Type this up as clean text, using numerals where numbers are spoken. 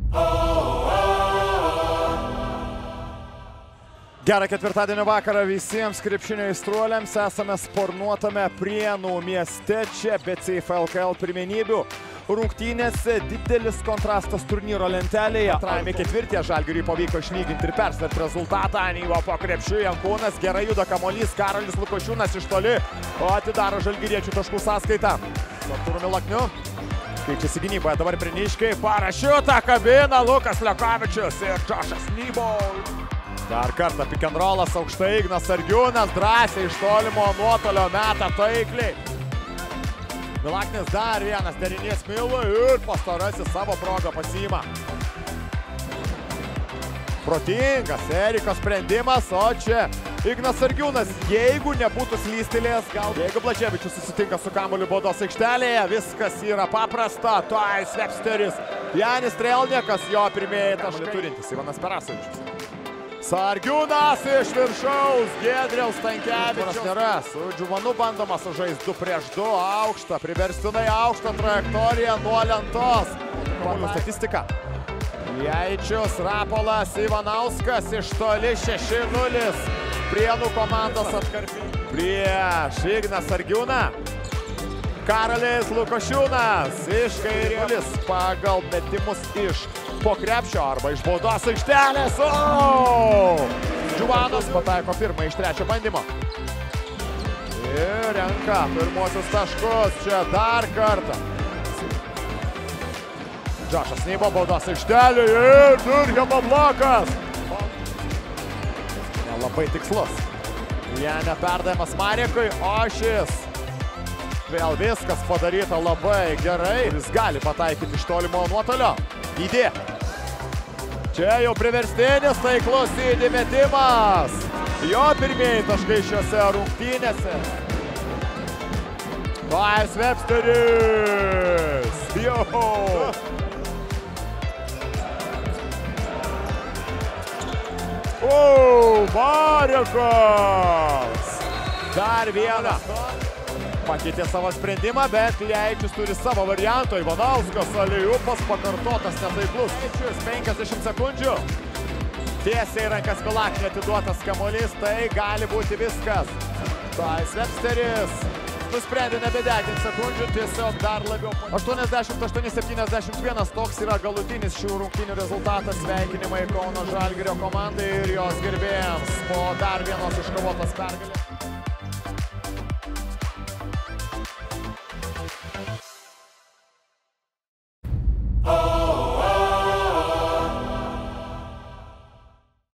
Gerą ketvirtadienio vakarą visiems krepšinio aistruoliams. Esame sparnuotame Prienų mieste. Čia BCF LKL pirmenybių rungtynėse didelis kontrastas turnyro lentelėje. Antrajame ketvirtyje Žalgiriui pavyko išlyginti ir persverti rezultatą. Anyvo po krepšiu Jankūnas, gerai juda kamuolys, Karolis Lukošiūnas iš toli, o atidaro žalgiriečių taškų sąskaitą. Artūru Milakniu keičiasi gynyboje, dabar Priniškiai, parašiuta kabina Lukas Lekavičius ir Džošas Nybo. Dar kartą pick and rollas, aukštai Ignas Sargiūnas, drąsiai iš tolimo nuotolio meta taikliai. Milaknis dar vienas derinys Milui ir pastarasis savo progą pasiima. Protingas Eriko sprendimas, o čia Ignas Sargiūnas, jeigu nebūtų slystelėjęs, gal jeigu Blaževičius susitinka su kamuoliu baudos aikštelėje, viskas yra paprasta. Tuoj Svepsteris, Janis Strelniekas, jo pirmieji taškai turintis, Ivanas Perasovičius. Sargiūnas iš viršaus, Giedriaus Stankevičius nėra, su Džiuvanu bandoma sužaisti 2 prieš 2, aukštą, priverstinai aukštą trajektoriją nuo lentos. Kamuolių statistika. Jaičius, Rapolas, Ivanauskas iš toli 6-0. Prienų komandos atkarpė. Prieš Igną Sargiūną. Karolis Lukošiūnas iš kairės pagal metimus iš po krepšio arba iš baudos aikštelės. Džiuvanas pataiko pirmą iš 3 bandymo. Ir renka pirmosius taškus čia dar kartą. Džošas Nybo baudos aikštelė ir Durhemo blokas. Nelabai tikslus. Janė perdavimas Marekui, o šis vėl viskas padaryta labai gerai. Jis gali pataikyti iš tolimo nuotolio. Įdė. Čia jau priverstinis taiklus įdė metimas. Jo pirmieji taškai šiose rungtynėse. Tuoj Svepsteris. Jau. Marekas. Dar vieną. Pakeitė savo sprendimą, bet Leičius turi savo variantą. Ivanauskas, aliupas pakartotas netaiklus. Leičius 50 sekundžių. Tiesiai rankas Milakniui atiduotas kamuolys, tai gali būti viskas. Tai Svepsteris nusprendė nebedeginti sekundžių, tiesiog dar labiau. 88-71, toks yra galutinis šių rungtynių rezultatas. Sveikinimai Kauno Žalgirio komandai ir jos gerbėjams po dar vienos iškovotos pergalės.